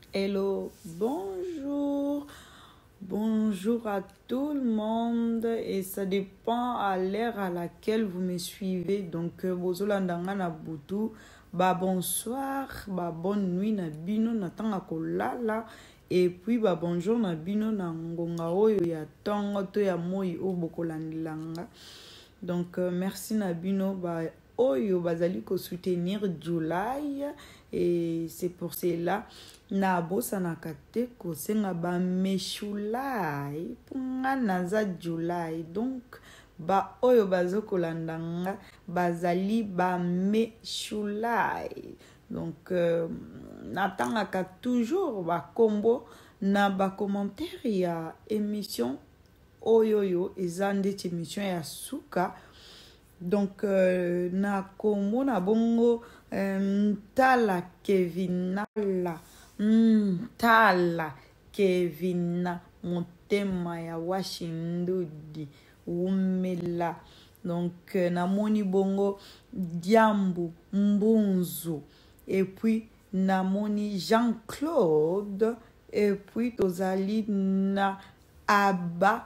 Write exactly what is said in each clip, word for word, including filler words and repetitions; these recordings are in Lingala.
Hello, bonjour, bonjour à tout le monde et ça dépend à l'heure à laquelle vous me suivez. Donc, bozolandanga na butu, bah bonsoir, bah bonne nuit na bino na tanga kolala et puis bah bonjour na bino na ngonga oyo ya tongo to ya moi o bokolandilanga. Donc, euh, merci na bino bah oyo bazali ko soutenir July et c'est pour cela na bosa na kate ko senga ba meshulai punga naza July. Donc ba oyo bazo kolandanga bazali ba meshulai. Donc euh, natangaka toujours ba combo na ba commentaire ya émission oyoyo ezande émission ya suka. Donc euh, na kombo na bongo euh, tala kevinala mm, tala kevina motema ya washindudi umela. Donc euh, na moni bongo diambu mbunzu et puis na moni Jean-Claude et puis tozali na aba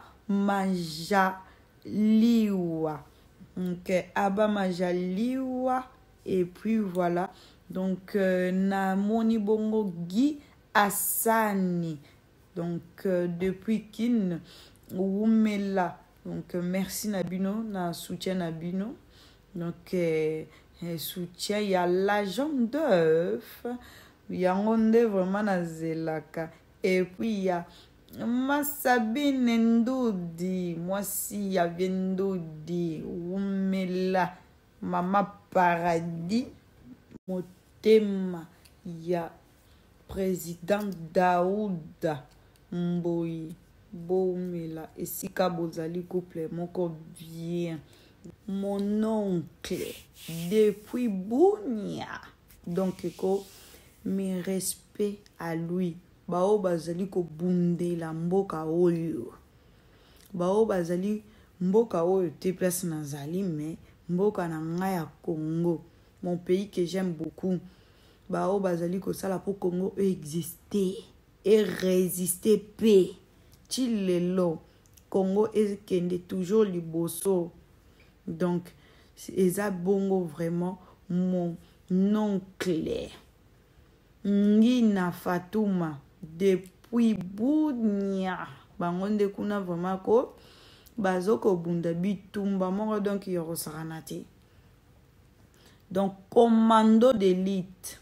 majaliwa. Donc, Abba Majaliwa. Et puis voilà. Donc, euh, na moni bongo Guy Assani. Donc, euh, depuis kin Wumela. Donc, euh, merci Nabino, na soutien Nabino. Donc, euh, soutien, il y a l'agent d'œuf. Il y a Ronde vraiment na zelaka. Et puis, il y a Masabine Ndodi, moi si ya Ndodi, Umela, Mama Paradis, Motema, ya Président Daouda Mboyi, Boumela, et Sika Bozali couple, moko bien. Mon oncle, depuis Bounia. Donc, éco, mes respects à lui. Bao bazali ko bunde la mboka oyo. Bao bazali mboka oyo te place nazali mais mboka na ngaya Congo, mon pays que j'aime beaucoup. Bao bazali ko sala pour Congo exister et résister paix. Chilelo Congo ekende toujours liboso. Donc eza bongo vraiment mon oncle. Ngina Fatouma depuis Bounia bangonde kuna vraiment ko bazoko bunda bitumba moko donc yoro saranate. Donc commando d'élite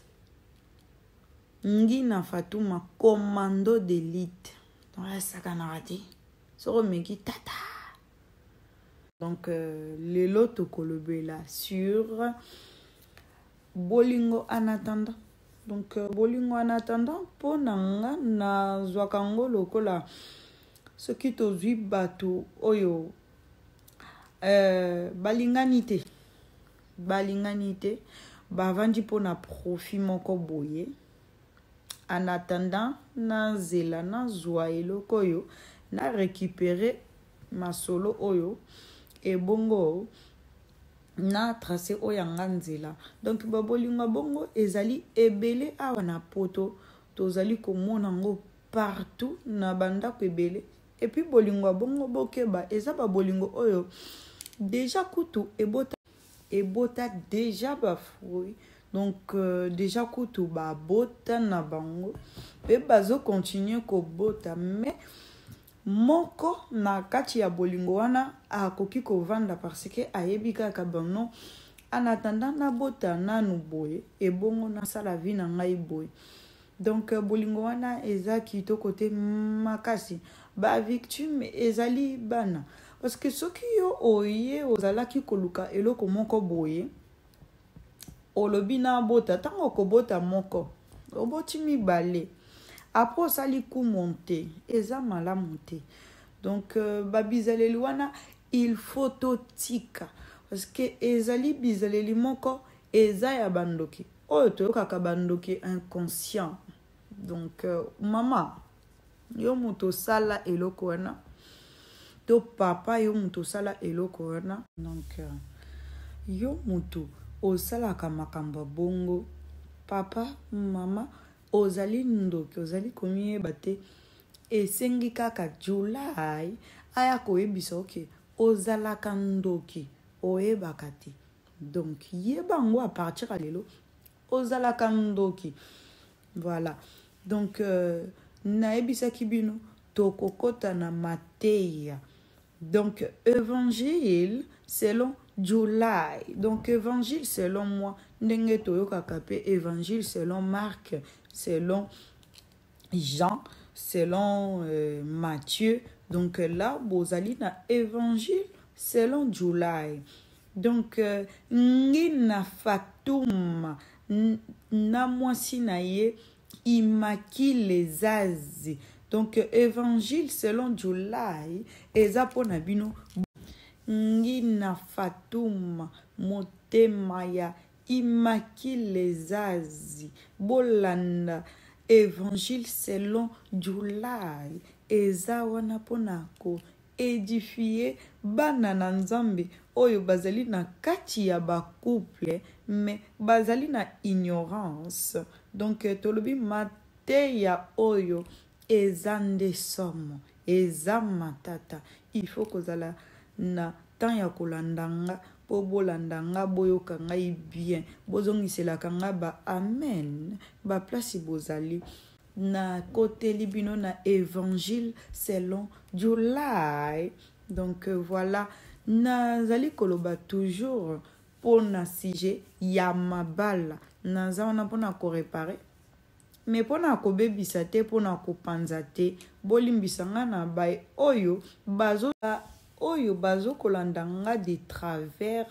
Ngina Fatouma commando d'élite. Donc là ça kanarate soro meki tata. Donc euh, le loto kolobela sur Bolingo en attendant. Donc, euh, bolingo en attendant, pour nanga na zwakango lokola ce qui tozui bato oyo euh, balinganité balinganité bavandi po na profit moko boye. En attendant na zela na zwa eloko oyo na récupérer masolo oyo et bongo na tracé oyanga nzela. Donc babolinga bongo ezali ebele awa na poto tozali komona ngo partout na banda ko ebele. Et puis bolingo bongo bokeba eza babolingo oyo déjà kutu ebota ebota déjà ba fruit. Donc euh, déjà kutu ba bota na bango pe bazo continuer ko bota mais moko na kati ya bolingo wana akoki ko vanda parce que ayebika ka banno en attendant na bota nanu boye e bongo na sala vie na ngai boye. Donc bolingo wana eza kito côté makasi ba victime ezali bana parce que soki yo oye ozala ki koluka eloko moko boye olobi na bota tango ko bota moko oboti mibale. Après ça li coup monter eza mala monter. Donc euh, babizaleli wana il faut totika parce que ezali bizaleli moko eza ya bandoki oyo toyokaka bandoki inconscient. Donc euh, mama yo muto sala eloko wana to papa yo muto sala eloko wana. Donc euh, yo muto osalaka makambo bongo papa mama ozali ndoki ozali koyeba te esengi kaka July aya koyebisa oke ozalaka ndoki oyebaka te. Donc yeba ngo à partir à lelo ozalaka ndoki. Voilà. Donc euh, naebisa kibino tokokota na mateya. Donc évangile selon July. Donc évangile selon moi ndenge toyoka kape évangile selon Marc, selon Jean, selon euh, Matthieu. Donc là bozali na évangile selon July. Donc euh, ngina Fatouma na mwasi na ye Immaculée Zazi. Donc évangile selon July eza pona bino ngina Fatouma motema ya Immaculée Zazi bolanda évangile selon July eza wana pona ko édifier bana na nzambe oyo bazali na kati ya ba couple mais bazali na ignorance. Donc tolobi mateya oyo eza nde somo eza matata. Il faut kozala na temps ya kolandanga po bolandanga boyoka ngai bien bozongiselaka nga ba amen ba place bozali na côté libino na évangile selon July. Donc euh, voilà nazali koloba toujours pona sujet ya mabala naza wana pona ko réparer mais pona ko bebisa te pona ko panza te bolimbisa nga na bay oyo bazo oyo bazo kolanda nga de travers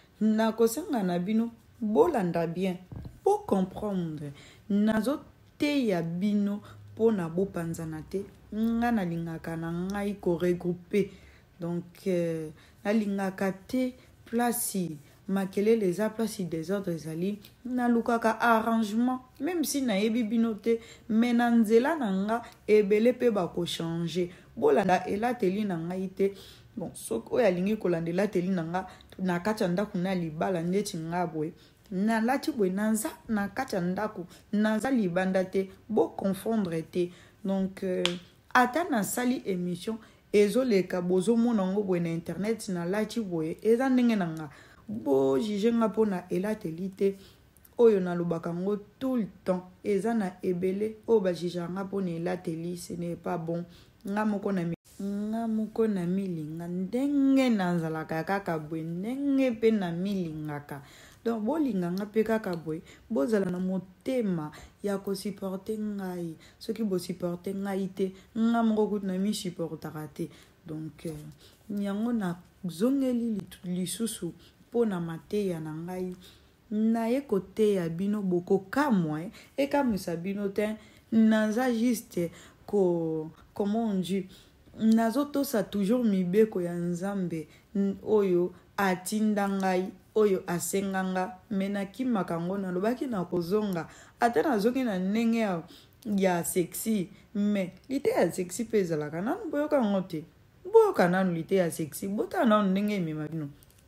na kosenga na bino bolanda bien pour comprendre nazo te ya bino pona bo panzana te nga na lingaka na ngai ko regrouper. Donc euh, na lingaka te place makele les a place des autres zali na lukaka arrangement même si na yebi bino te mais na nzela na nga ebele pe ba ko changer bolanda elateli na ngai te. Bon soko ya lingi kolanda elateli na nga na kati ndako na libala ndeti nga boye na lati boye nanza na kati ndako nanza libanda te bo confondre te. Donc euh, ata na sali émission ezoleka bozo mona ngo boye na internet na lati boye eza ndenge na nga bo jije nga pona elateli te oyo na lobaka ngo tout le temps eza na ebele o ba jije nga pona elateli ce n'est pas bon. Nga moko na mi nga moko na milinga ndenge nanzalaka kaka boye ndenge pe na milingaka. Donc bolinga nga pe kaka boye bozala na motema ya ko supporter ngai soki bo supporter ngai te nga moko kutu na mi supportera te. Donc euh, nyango na zongeli lisusu pona mateya na ngai na ye kote ya bino boko kamwa e kamusa bino te naza juste ko comment on dit nazo tosa toujours mibeko ya nzambe oyo atinda ngai oyo asenganga mena kimaka ngo na lobaki na kozonga ata nazongi na ndenge ya, ya sexy mais lite ya sexy pe ezalaka nanu boyoka ngo te boyoka nanu lite ya sexy bota nanu ndenge emema bino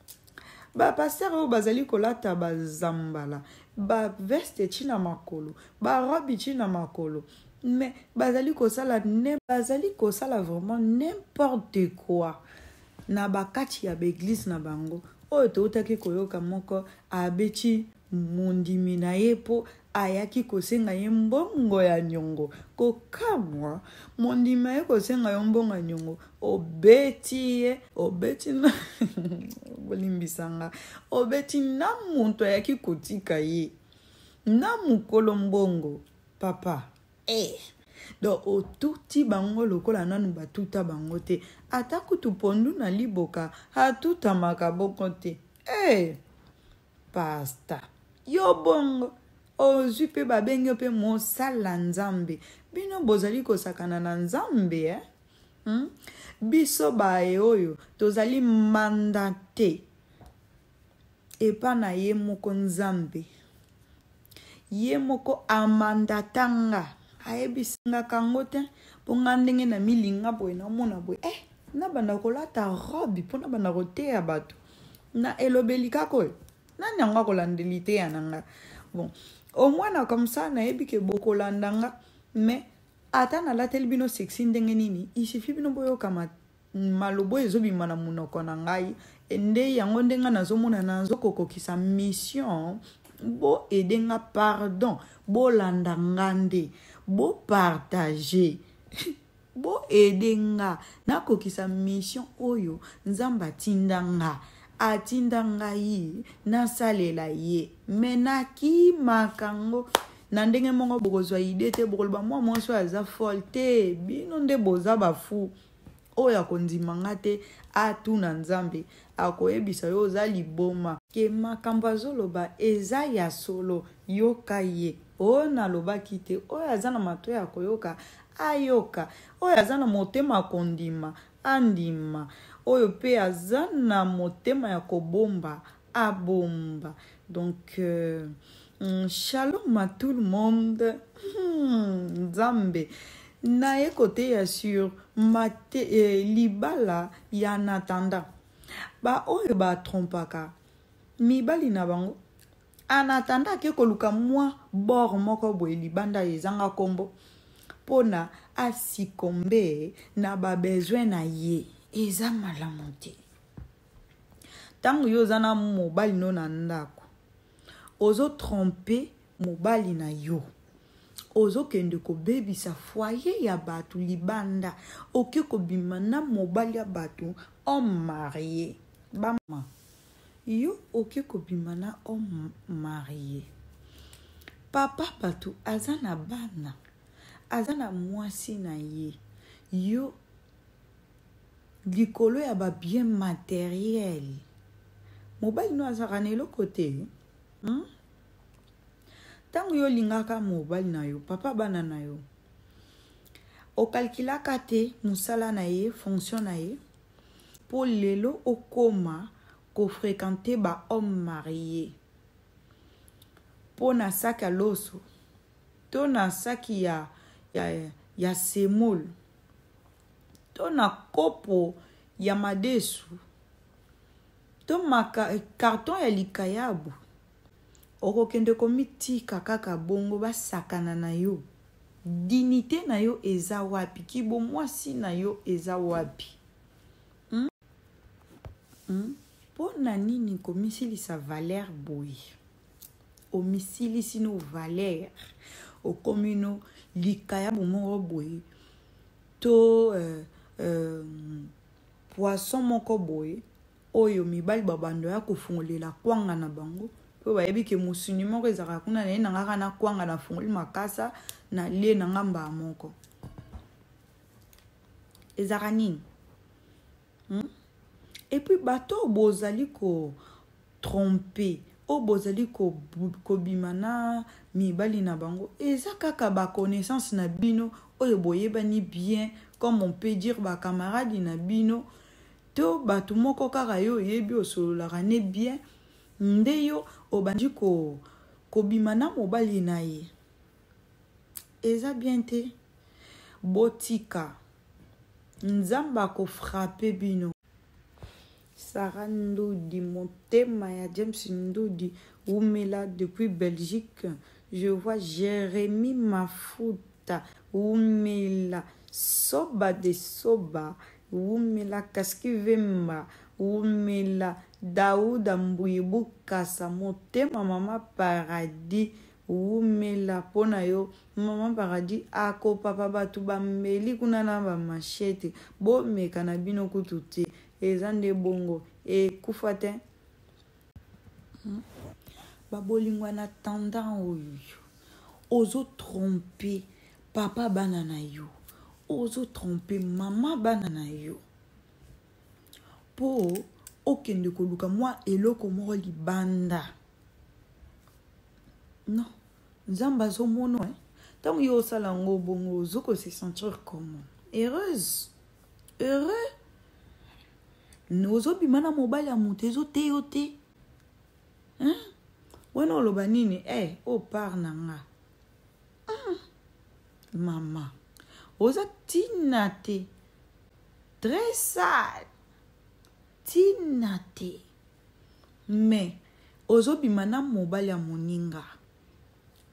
ba pasteur oyo bazali kolata bazambala ba veste china makolo ba robe china makolo mais bazali kosala ne bazali kosala vraiment n'importe quoi na bakati ya l'église na bango oyo toutaki koyoka moko abeti mondimi na ye po ayaki kosenga ye mbongo ya nyongo kokamwa mondimi ye kosenga ye mbongo ya nyongo obeti ye obeti na bolimbisanga obeti na muntu ayaki kotika ye na mukolo mbongo papa eh donc otuti bango lokola nanu batuta bango te ata kutu pondu na liboka atuta makaboko te eh pasta yo bongo ozwi pe babenge pe mosala nzambe bino bozali kosakana na nzambe eh hmm? Biso bae oyo tozali mandate epa na ye moko nzambe ye moko amandatanga ayebisanga kango te po nga ndenge na milinga boye na mona boye eh na banda kolata robe po na banda koteya bato na elobeli kako na nyanga kolandeli te ya nanga. Bon au moins na comme ça na yebi ke bokolandanga mais ata na latel bino sexy ndenge nini il suffit bino boyo kama malobo ezobima na munoko na ngai ende yango ndenga nazomona nazo kokokisa mission bo edenga pardon bo landanga nde bo partager bo edenga na kokisa mission oyo nzamba tindanga atindanga yi na salela ye menaki makango na ndenge mongo bokozwa ide te bokoloba mwa mwonso aza folte bino nde boza bafu oya kondimanga te atuna nzambe akoyebisa yo oza liboma ke makambo azoloba eza ya solo yoka ye oyo nalobaki te oyo aza na mato ya koyoka ayoka oyo aza na motema kondima andima oyo pe aza na motema ya kobomba abomba. Donc euh, shalom à tout le monde. Nzambe na ekote ya sur mate eh, libala ya natanda ba oyo ba trompaka mibali na bango anatanda ke koluka mwa bor moko boye libanda ezanga kombo pona asikombe na ba besoin na ye eza malamu te. Tango yo zana mobali no na ndako ozo tromper mobali na yo ozo kende ko baby sa foyer ya batu libanda oke ko bimana mobali ya batu homme marié bama yo oke ko bimana homme marié papa batu azana bana azana mwasi na ye yo likolo ya ba bien matériel mobali no azakana eloko te hmm? Tango yo lingaka mobali na yo papa bana na yo o kalkilaka te musala na ye fonction na ye po lelo okoma ko fréquenter ba homme marié po na saki ya loso to na saki ya ya, ya semol to na kopo ya madesu to maka carton ya likayabu oko kende komitika kaka bongo basakana na yo dignité na yo eza wapi kibo mwasi na yo eza wapi hmm? Hmm? Pona nini komisilisa valeur boy omisilisi no valeur okomino likayabu moko boy to euh, euh, poisson moko boy oyo mibali babando ya kofungolela kwanga na bango po bayebi ke musuni moko ezaka kuna na ye nanga na kwanga na fungoli makasa na le nanga mba moko ezaka nini hmm? Et puis bato bozali ko tromper o bozali ko ko bimana mibali na bango eza kaka ba connaissance na bino oyo boyebani bien comme on peut dire ba camarade na bino to bato moko kaka yo yebi osololaka ne bien nde yo obandi ko kobimana mobali na ye eza bien te botika nzamba ko frapper bino. Sarah Ndoudi, motema ya James Ndoudi Oumela depuis Belgique. Je vois Jérémy Mafuta Oumela Soba de Soba Oumela Kaskivemba Oumela Daouda Mbouibou Kasa motema mama paradis Oumela pona yo mama paradis ako papa batu bambeli kuna na ba machete bo meka na bino kututi ezande bongo e kufate hmm? Babolingwa na tendant oyo ozo tromper papa bana na yo ozo tromper mama bana na yo po okende koluka mwa eloko moko libanda non nzamba zo mono hein tant yo sala ngo bongo ozo ko se sentir comment heureuse heureux nozo bimana mobali ya moto ezo te yo te hein wana oloba nini eh o par na nga mm. Mama oza tina te très sale tina te mais ozo bimana mobali ya moninga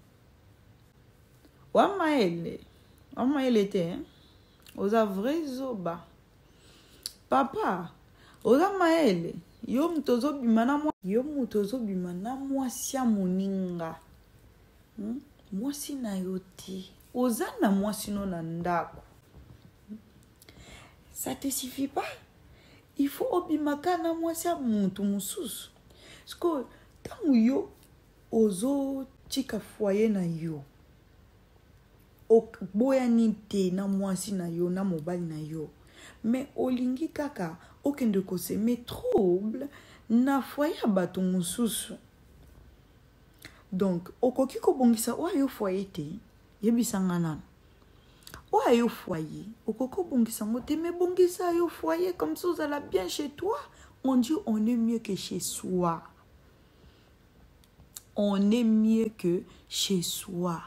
Wa maele. Wa maele te, hein? Oza vrai zoba. Papa, oza maele. Yo mutozo bimana mwa. Yo mutozo bimana mwa siya moninga. Hmm? Mwasi na yo te. Oza na mwasi no na ndako. Ça te suffit pas? Il faut obimaka na mwasi ya muntu mususu. Sko tangu yo ozo chika foyer na yo. Boya ni te na mwasi na yo na mobali na yo. Mais olingi kaka okende ko seme trouble na foyer bato mususu. Donc okoki ko bongisa wa yo foyer te yebisanga nana. Wa yo foyer okoko bongisa ngote mais bongisa yo foyer comme ça vous allez bien chez toi. On dit on est mieux que chez soi. On est mieux que chez soi.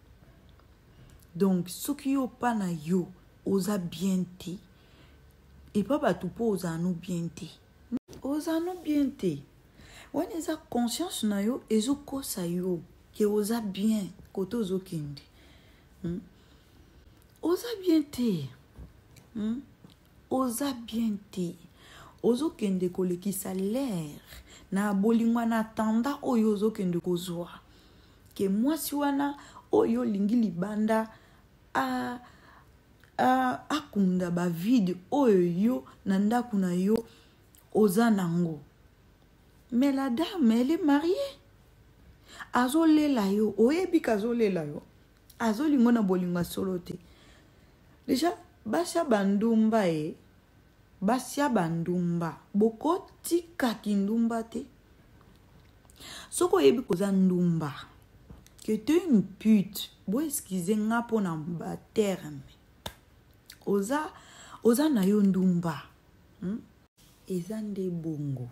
Donc ce qui yo pas na yo oza bien te. Et pas batou po oza no bien te. Oza no bien te. When eza conscience na yo ezo kosa yo ke oza bien koto ozo kende. Hmm? Oza bien te. Hmm? Oza bien te. Ozo kende kolekisa l'air na bolingwa na tanda oyo ozo kende kozwa. Ke mwasi wana oyo lingi libanda a a akunda ba vide oyo yo na ndaku na yo oza nango. Mais la dame, elle est mariée. Azo lela yo, oyebi kazo lela yo. Azo lingona bolinga solote. Déjà, basia bandumba e. Basia bandumba. Boko tika kindumba te. Soko oyebi koza ndumba. Que tu es une pute. Bo excusez nga po na ba terme. Oza, oza na yo ndumba. Hmm? Eza nde bongo.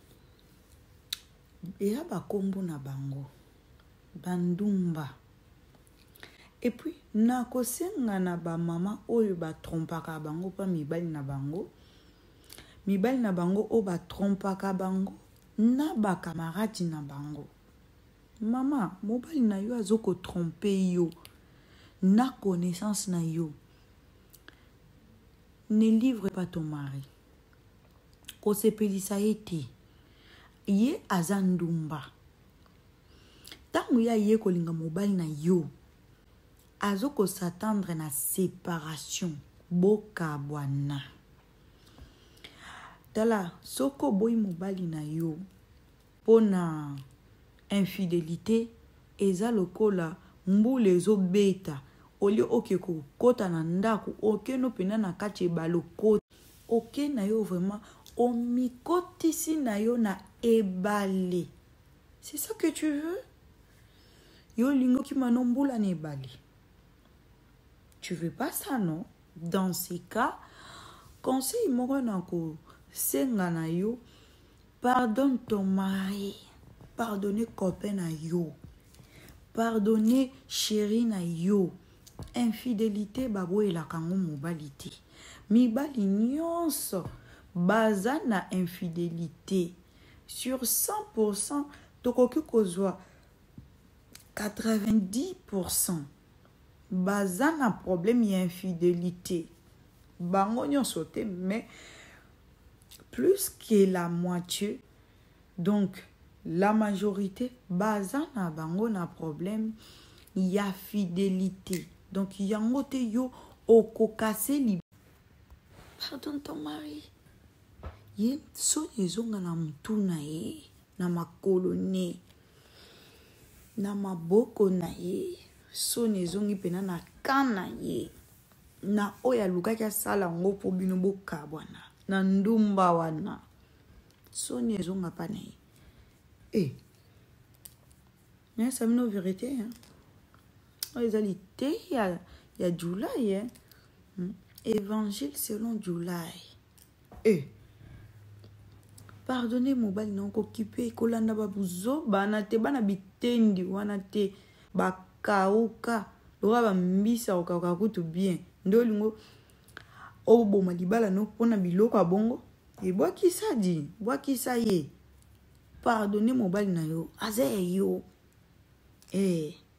Eya bakombo na bango bandumba. Et puis na kosenga na ba mama oyo ba trompaka bango pa mibali na bango mibali na bango o ba trompaka bango na ba camarade na bango. Mama mobali na yo azoko tromper yo na connaissance na yo. Ne livre pas ton mari. Ko sepelisa ete ye azandumba. Tangu ya ye kolinga mobali na yo azoko s'attendre na séparation boka bwana. Tala soko boy mobali na yo pona infidélité eza lokola mbule ezo beta oli okeko kota na ndaku okeno pena na kati baloko oke na yo vraiment omikotisi na yo na ebale. C'est ça que tu veux? Yo lingo ki manombula na ebale. Tu veux pas ça, non? Dans ces cas, conseil moko nako senga na yo, pardonne ton mari, pardonne copain na yo, pardonne chéri na yo. Infidélité babo elakango mobilité. Mibali nyonso baza na infidélité. Sur cent pour cent, tokoki kozwa quatre-vingt-dix pour cent baza na problème ya infidélité. Bango nyonso te, mais plus que la moitié, donc la majorité baza na bango na problème ya fidélité. Donc yango te yo okokase li. Pardonne ton mari. Ye so ezonga na mutu na ye, na makolo ne, na maboko na ye, so nezongi pena na kana ye, na oya lukaki asala ngo po bino bokabwana, na ndumba wana, so nezonga pa na ye. Eh, mais ça mino vérité, hein. Ezalité, il y a, il y a July, hein. Hmm? Évangile selon July. Eh, pardonnez mobali na okipe kolanda babuzo bana te bana bitendi wana te bakauka loka bambisa okauka kutu bien ndo lingo oboma libala no pona biloko abongo e bwakisa di bwakisa ye. Pardonnez mobali na yo aze yo. Eh,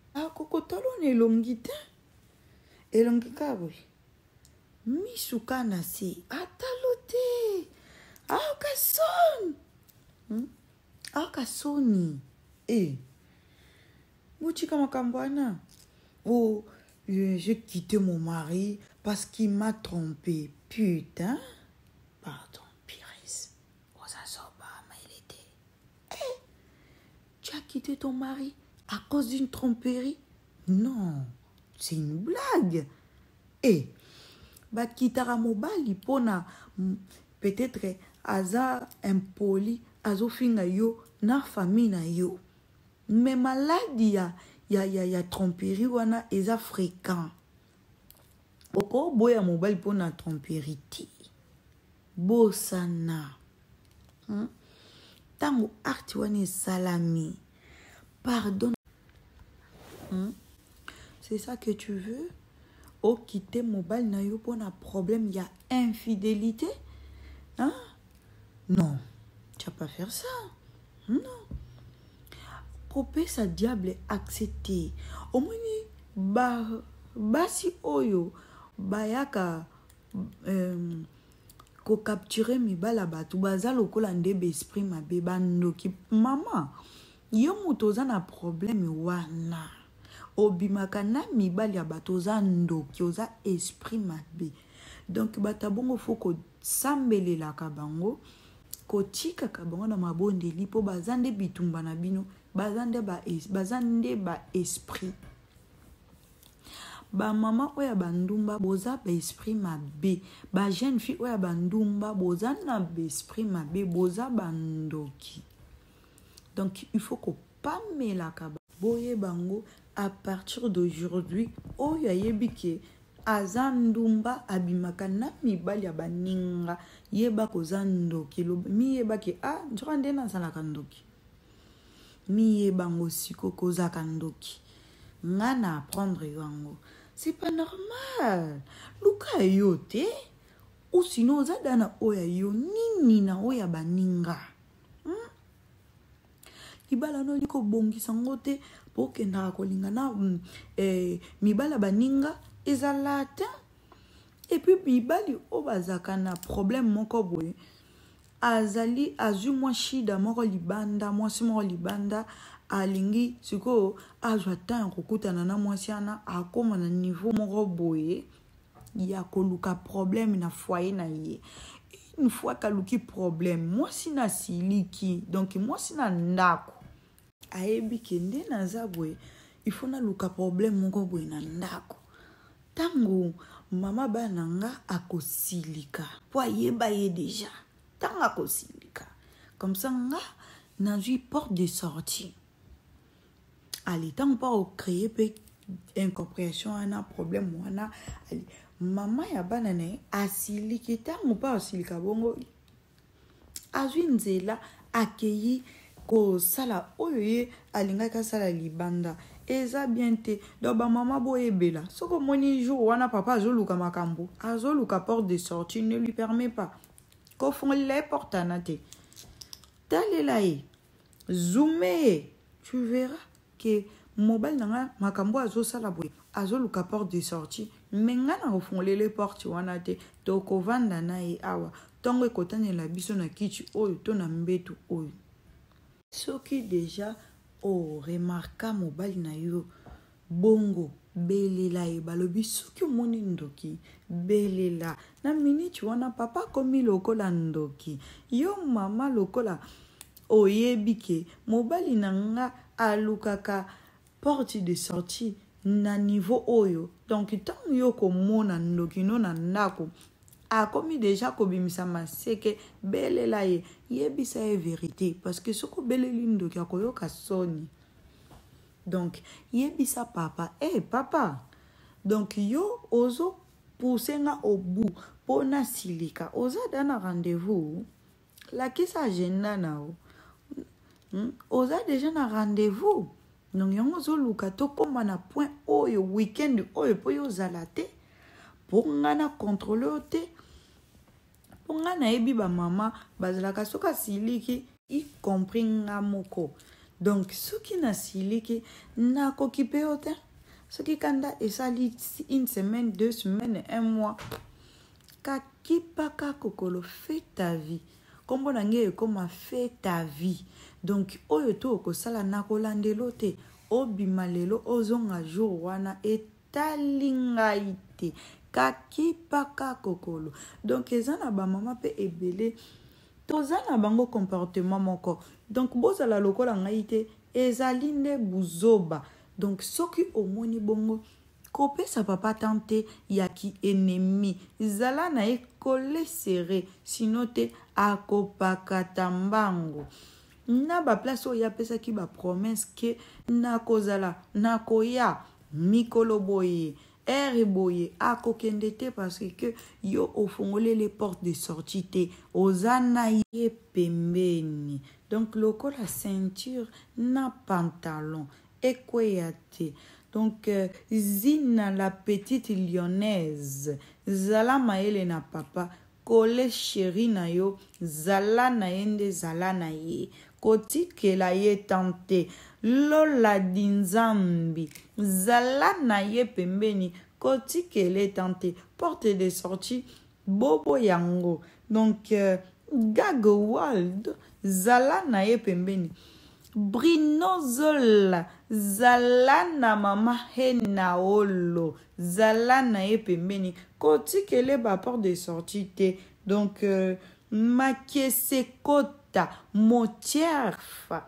Ah, kokotalo ne elongi te. Elongi kaboy. Misuka na se. Atalo te. Ah, kasoni. Hmm? Ah, kasoni. Eh. Mouchika makambwana. Oh, j'ai quitté mon mari parce qu'il m'a trompé. Putain. Pardon, Pires. Il était. Eh, tu as quitté ton mari à cause d'une tromperie? Non, c'est une blague. Eh, bah kitara mobali pona peut-être aza impoli azo finga yo na famille na yo. Mais maladie ya ya ya ya tromperie wana eza fréquent. Oko boya mobali pona tromperie ti. Bosana. Hmm? Tango arti wana salami. Pardon. Hmm? C'est ça que tu veux? Oh, quitter mobile na yo pour un problème, il y a infidélité? Hein? Non, tu vas pas faire ça. Non. Couper sa diable accepté. Au moins, ba, basi oyo, bayaka, euh, ko capturer mi bala batu, baza lokola ndebe esprit ma beba ndoki. Maman, yo mutoza na problème wana. Obimaka na mibali ya bato oza ndoki oza esprit mabe. Donc bata bongo faut ko sambelela ka bango ko tika ka bango na mabondeli po bazande bitumba na bino bazande ba es, bazande ba esprit. Ba mama oya bandumba boza ba esprit mabe. Ba jeune fille oya bandumba boza na ba esprit mabe boza bandoki. Donc il faut ko pamela ka boye bango. À partir d'aujourd'hui, oh ya yebike azandumba abimaka na mibali ya baninga yeba kozandoki mi yeba ke ah njrande na sala kandoki mi yeba ngosiko koza kandoki ngana apprendre yango. C'est pas normal. Luka yote ou sinon zadana oya yo nini na oya baninga. Hmm? Ibala no liko bongi sangote poke na kolinga na mm, eh, mibala baninga ezalata. Et puis mibali obazaka na problème moko boye azali azu mwa shida moko libanda mwasi moko libanda alingi siko azwa tan kokutana na mwasi ana akoma na niveau moko boye ya koluka problème na foyer na ye. Une fois kaluki problème mwasi na siliki donc mwasi na ndako ayebi kende na zabwe il faut na luka problème moko boye na ndako tango mama bananga akosilika po ayeba ye déjà tango akosilika comme ça nga nazui porte de sortie allez tango pa créer pe incompréhension ana problème wana allez mama ya bana ne asiliki tango pa asilika bongo azui nzela accueilli ko sala oyo ye alingaka sala libanda eza bien te do ba mama boye bela soko moni jour wana papa azoluka makambo azoluka porte de sortie ne lui permet pas ko font les portes anate talela ye zoomé tu verras que mobile nanga makambo azo sala boye azoluka porte de sortie menga na ko font les portes wana te to ko vanda na ye awa tongo ekotane la biso na kichi oyo to na mbetu oyo. Soki déjà oh remarka mobali na yo bongo belela e balobi soki moni ndoki belela na minute wana papa komi lokola ndoki yo mama lokola oyebi ke mobali na nga alukaka porte de sortie na niveau oyo donc tant yo komona ndoki no na ndako a komi déjà kobimisa maseke belela ye yebisa ye vérité parce que soko beleli ndoki akoyoka soni donc yebisa papa eh papa donc yo ozo pousser nga au bout pona silika oza dana rendez-vous la kisa agenda nao hmm? Oza déjà na rendez-vous donc yango zo luka to koma na point oyo weekend oyo po yo zalate pour nga na contrôler te pour nga na yebi ba mama bazalaka soka siliki y compris nga moko Donc soki nasiliki nakokipe ote. Soki kanda esali une semaine, deux semaines, un mois. Kakipaka kokolo, fais ta vie. Kombo nange koma fais ta vie. Donc oyo to okosala nakolandelo te. Obima lelo ozonga jour wana etalinga ite. Kakipaka kokolo. Donc ezana ba mama pe ebele. Tozana bango comportement moko. Donc bozala lokola ngaite ezaline buzoba. Donc soki omoni bongo kope sa papa tante yaki ennemi. Zala na e kole serré sinon te akopaka tambango. Na ba place o ya pesa ki ba promesse ke na kozala na koya mikolo boye. Ere boye akokende te parce que yo ofongole les portes de sortie te ozana ye pembeni. Donc loko la ceinture na pantalon ekweyate. Donc euh, Zina la petite lyonnaise zala maele na papa kole chéri na yo zala na yende zala na ye koti ke la ye tante lola dinzambi zala na ye pembeni koti ke le tante porte de sortie bobo yango. Donc euh, Gagwald zala na ye pembeni Brino Zola zalana mama hena olo zalana ye pembeni koti kele ba porte de sortie te. Donc euh, makese kota motierfa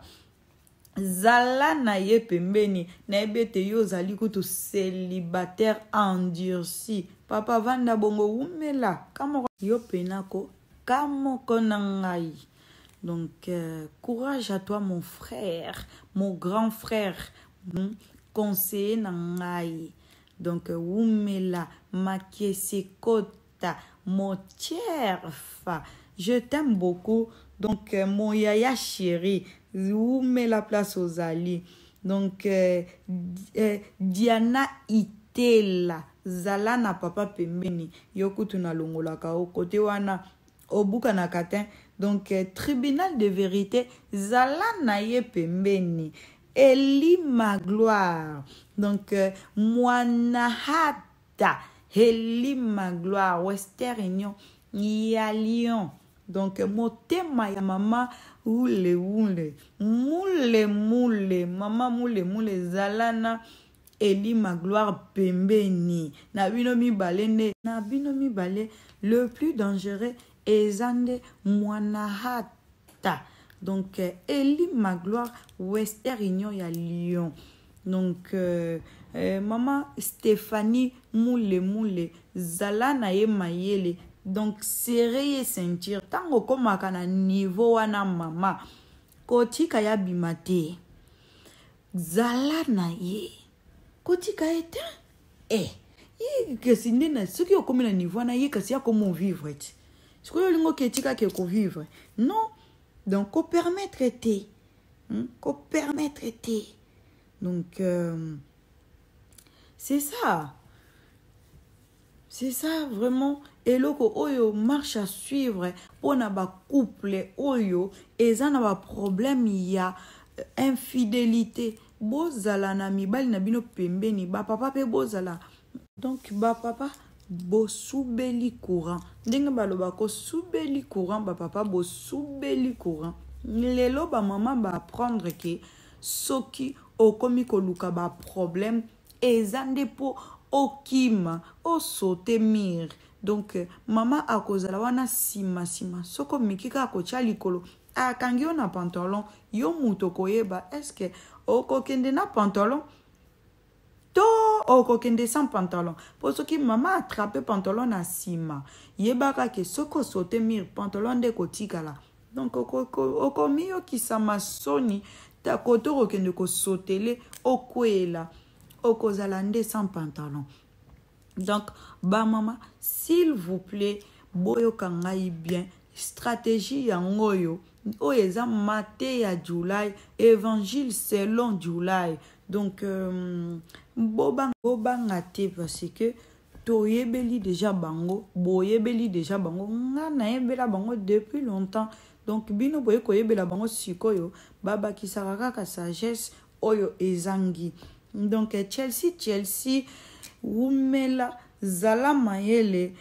zalana ye pembeni na ebete yo zali kutu célibataire endurci papa vanda bongo umela kamo yo penako kamo konangai. Donc, euh, courage à toi, mon frère, mon grand frère, hmm? Conseiller nangai. Donc, Oumela, Makese Kota, Motierfa. Je t'aime beaucoup. Donc, euh, mon yaya chéri, Oumela place aux alliés. Donc, euh, euh, Diana Itela, Zalana papa pembeni, Yokutu na longola kao, kote wana, Obuka na katin. Donc, euh, tribunal de vérité, zala naye pembeni, Eli Magloire. Donc, euh, Moanahata, Eli Magloire, Western Union, ya Lyon. Donc, motema ya mama, oule oule, moule moule, mama moule moule, zalana, Eli Magloire pembeni. Na bino mi balene, na bino mi bale, le plus dangereux. Ezande Moanahata. Donc, euh, Eli Magloire, Western Union ya Lyon. Donc, euh, euh, maman Stéphanie Moule Moule, Zalana ye Mayele. Donc, serré ceinture. Tango komaka na niveau wana mama. Kotika ya bimate. Zalana ye. Kotika ete. Eh. Ye kasi ndena. Soki okomi na niveau wana ye kasi ya komo vivre eti. Ce que lingo ketika ke ko vivre. Non. Donc, ko permettre te. Hmm? Ko permettre te. Donc, euh, c'est ça. C'est ça, vraiment. Et loko oyo marche à suivre. On a ba couple oyo. Et ça n'a pas problème. Il y a infidélité. Bozala na mibali na bino pembeni. Ba papa pe bozala. Donc, ba papa. Bo soubeli courant. Ndenge baloba ko soubeli courant ba papa bo soubeli courant. Lelo ba maman ba apprendre que soki okomi ko luka ba problème ezande po okima o sauter mir. Donc maman akozala wana sima sima soko mikika ko chalikolo akangi na pantalon yo muto koyeba est-ce que okokende na pantalon to okokende sans pantalon. Pour ce qui maman attrape pantalon na sima. Yebaka ke soko saute mir pantalon de kotikala. Donc okomi yo kisama soni ta koto okende ko sotele okwela okozalande sans pantalon. Donc ba maman s'il vous plaît boyo kangai bien stratégie ya ngoyo o eza mate ya July évangile selon July. Donc euh, boba boba ngate parce que toyebeli déjà bango boyebeli déjà bango nga na yebela bango depuis longtemps. donc bino boye koyebela bango sikoyo baba kisaka kaka sagesse oyo ezangi. Donc Chelsea Chelsea wumela zala mayele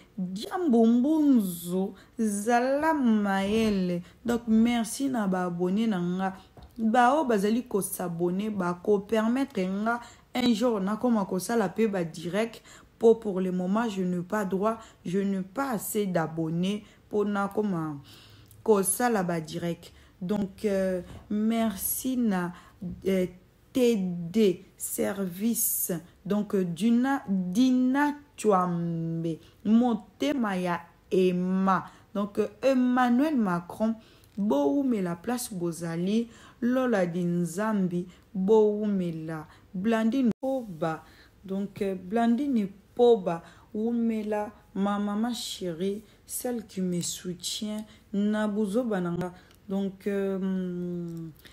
diambumbunzu zala mayele. Donc merci na ba abonné na nga bao bazali ko s'abonner ba ko permettre nga un jour na koma ko sala pe ba direct. Pour, pour le moment je n'ai pas droit, je n'ai pas assez d'abonnés pour na koma ko sala ba direct. Donc euh, merci na euh, T D service donc dina dina tuambe motema ya Emma. Donc Emmanuel Macron booume la place bozali lola dinzambi booume la Blandine Poba. Donc Blandine Poba oumela ma maman chérie, celle qui me soutient nabuzo bananga. Donc euh,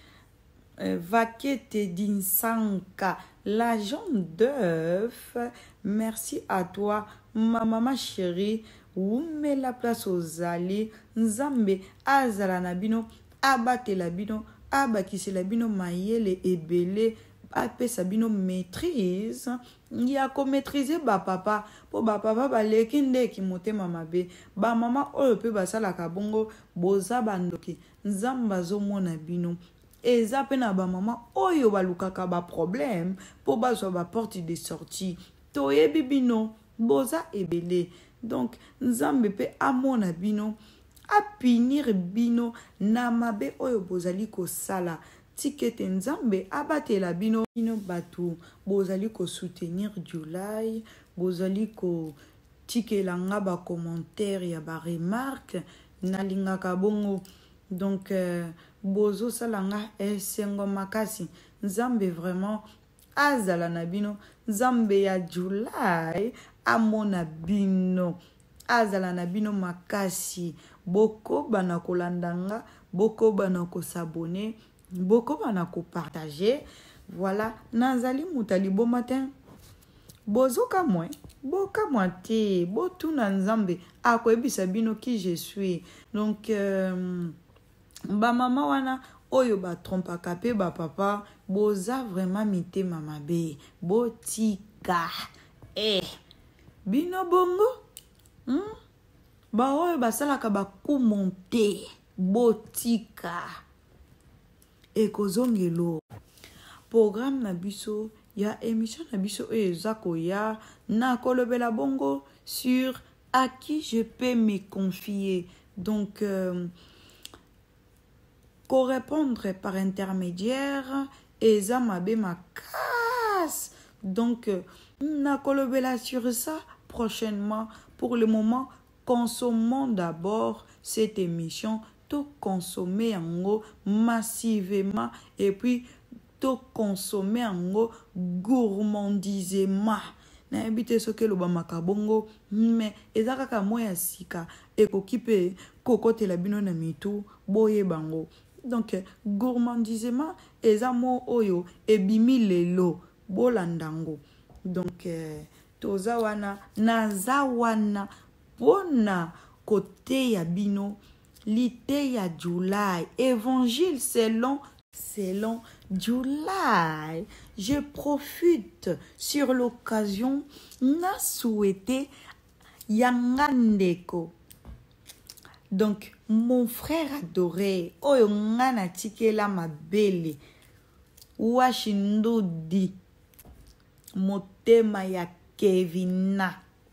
Euh, Vakete Dinsanka, l'agent d'œuf, merci à toi, ma maman chérie, oume la place aux allées, Nzambe, Azala Nabino, Abate Labino, Abakise Labino, Mayele et Belé, Ape Sabino maîtrise, il y a qu'à maîtriser ba papa, pour ba papa, ba lekinde qui monte mamabe, ba maman, oh, peut basa la kabongo, boza bandoki, Nzamba zo monabino. Eza pena ba maman oyo balukaka ba problème pour bazwa ba porte de sortie toye bibino boza ebele. Donc nzambe pe amona bino a punir bino na mabe oyo bozali ko sala tikete nzambe abatela bino bino batu bozali ko soutenir July bozali ko tikela nga ba commentaire ya ba remarque na lingaka bongo. Donc euh, bozo salanga esengo makasi nzambe vraiment azala na bino nzambe ya July amona bino azala na bino makasi boko bana kolandanga boko bana ko s'abonner boko bana ko partager. Voilà nazali mutali bon matin bozo ka moi boka moi te botuna nzambe akoyebisa bino qui je suis. Donc euh, ba mama wana oyo ba trompa kape ba papa boza vraiment mite mama be botika eh bino bongo hmm? Ba oyo basalaka ba kumonte botika ekozongelo programme na biso ya émission na biso oyo ezako ya na kolobela bongo sur à qui je peux me confier. Donc euh, correspondre par intermédiaire eza mabe makas. Donc na kolobela sur ça prochainement. Pour le moment consommons d'abord cette émission, tout consommer en gros massivement et puis tout consommer en gros gourmandisement. Na ebite soke lo ba makabongo mais ezaka ka moya sika ekokipe kokotela bino na mitu boye bango. Donc gourmandisement ezamo oyo ebimi lelo bolandango. Donc euh, toza wana naza wana pona côté ya bino lité ya July évangile selon selon July. Je profite sur l'occasion na souhaité yangandeko. Donc mon frère adoré oyo ngana tikela mabele washindodi motema ya Kevina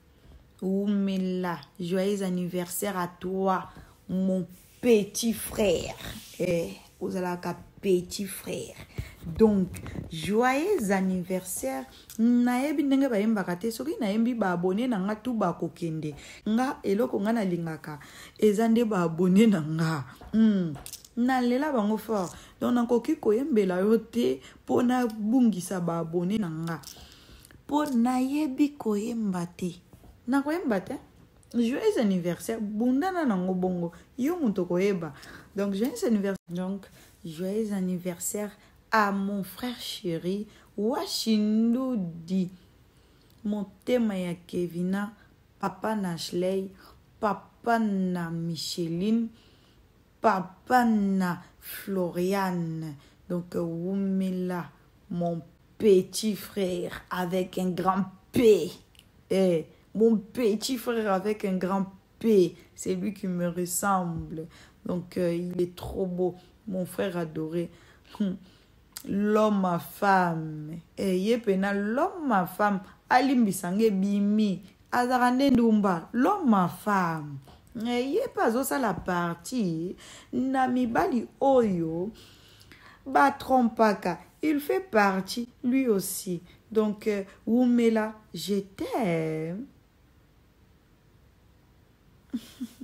oumela joyeux anniversaire à toi mon petit frère. Eh ozalaka petit frère. Donc joyeux anniversaire. Nayebi ndenge bayembaka te soki nayembi ba abonné na nga tu ba kokende nga eloko nga na lingaka ezande ba abonné na nga hmm. Na lela bango fort. Donc nakoki koyembela yo te pona bungisa ba abonné na nga po nayebi koyemba te na koyemba te. Joyeux anniversaire bundana nango bongo yo muto koyeba. Donc joyeux anniversaire. Donc joyeux anniversaire à mon frère chéri Washindudi motema ya Kevina, papa na Ashley, papa na Micheline, papa na Floriane. Donc, Wumela, mon petit frère avec un grand P. Eh, mon petit frère avec un grand P. C'est lui qui me ressemble. Donc, euh, il est trop beau. Mon frère adoré. Hum. L'homme à femme. Eh, yepena, l'homme à femme. Alimbisange bimi. Azarane ndumba. L'homme à femme. Eh, yepa ça la partie. Namibali oyo. Batrompaka. Il fait partie, lui aussi. Donc, euh, Wumela, je t'aime.